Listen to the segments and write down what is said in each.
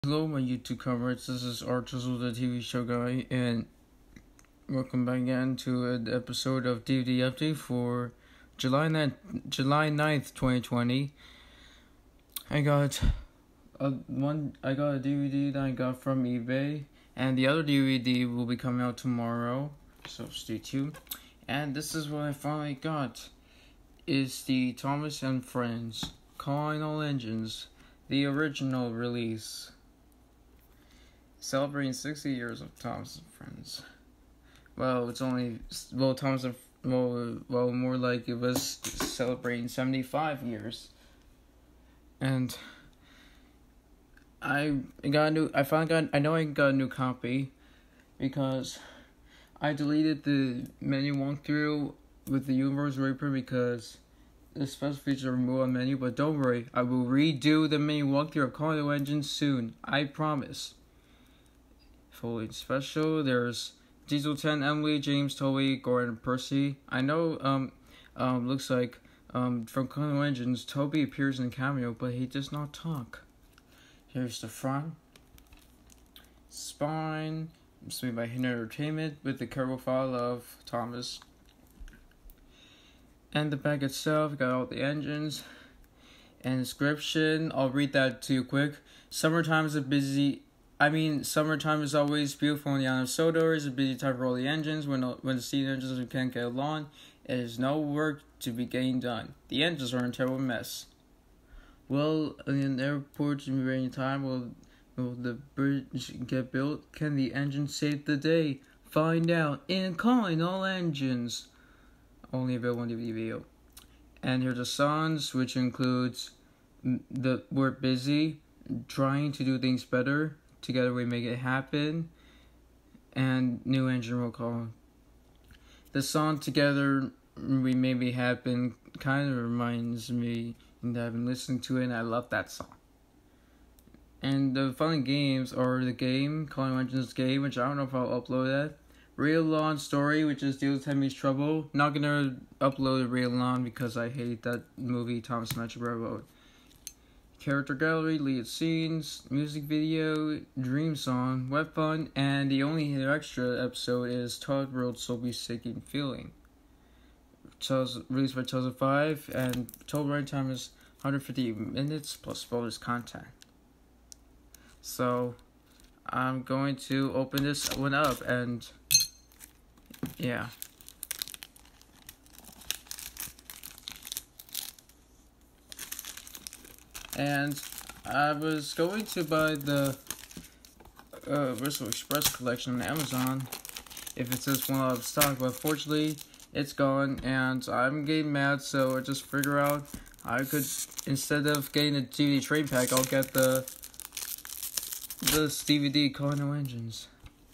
Hello, my YouTube comrades. This is Archizzle, the TV show guy, and welcome back again to an episode of DVD Update for July 9th, 2020. I got a DVD that I got from eBay, and the other DVD will be coming out tomorrow, so stay tuned. And this is what I finally got. Is the Thomas and Friends Calling All Engines, the original release. Celebrating 60 years of Thomas and Friends. Well, it's only Thomas and more like it was celebrating 75 years. And I know I got a new copy because I deleted the menu walkthrough with the Universal Reaper because the special features are removed on menu. But don't worry, I will redo the menu walkthrough of Calling All Engines soon. I promise. Fully special. There's Diesel 10, Emily, James, Toby, Gordon, Percy. I know. Looks like from Calling All Engines, Toby appears in a cameo, but he does not talk. Here's the front. Spine. It's made by Hidden Entertainment with the cover file of Thomas. And the back itself got all the engines and description. I'll read that to you quick. Summertime is always beautiful in the island of Sodor. It's a busy time for all the engines. When the steam engines can't get along, it is no work to be getting done. The engines are in a terrible mess. Will an airport be ready in time? Will the bridge get built? Can the engine save the day? Find out in Calling All Engines. Only available on DVD video. And here's the songs, which includes We're Busy, Trying to Do Things Better, Together We Make It Happen, and New Engine Roll Call. The song Together We Make It Happen kind of reminds me that I've been listening to it and I love that song. And the fun games are the game, Calling All Engines game, which I don't know if I'll upload that. Real Lawn Story, which is Deals Timmy's Trouble. Not gonna upload Real Lawn because I hate that movie Thomas Metro wrote. Character Gallery, Lead Scenes, Music Video, Dream Song, Web Fun, and the only extra episode is Todd World Soapy Seeking Feeling. Released by 2005, and total running time is 150 minutes plus bonus content. So, I'm going to open this one up, and yeah. And I was going to buy the Bristol Express collection on Amazon if it says one out of stock, but unfortunately it's gone, and I'm getting mad, so I just figure out I could, instead of getting a DVD trade pack, I'll get this DVD Calling All Engines.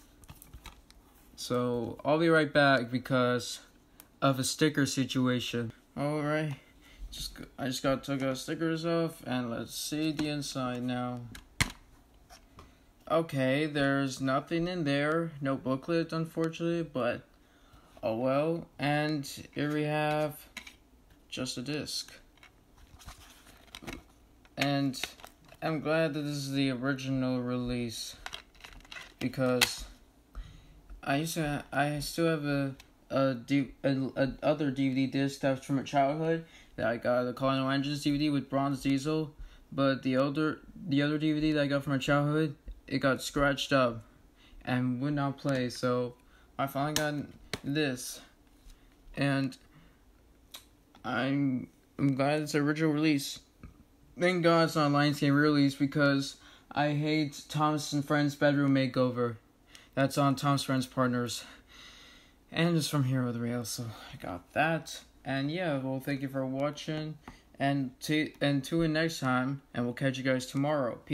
So I'll be right back because of a sticker situation. Alright. I just got took our stickers off, and let's see the inside now. Okay, there's nothing in there, no booklet unfortunately, but oh well. And here we have just a disc. And I'm glad that this is the original release because I still have other DVD disc that's from my childhood. That I got the Calling All Engines DVD with Bronze Diesel, but the other DVD that I got from my childhood, it got scratched up and would not play. So I finally got this, and I'm glad it's the original release. Thank God it's not a Lionsgate release because I hate Thomas and Friends Bedroom Makeover. That's on Thomas Friends Partners, and it's from Hero the Rail. So I got that. And yeah, well, thank you for watching, and tune in next time, and we'll catch you guys tomorrow. Peace.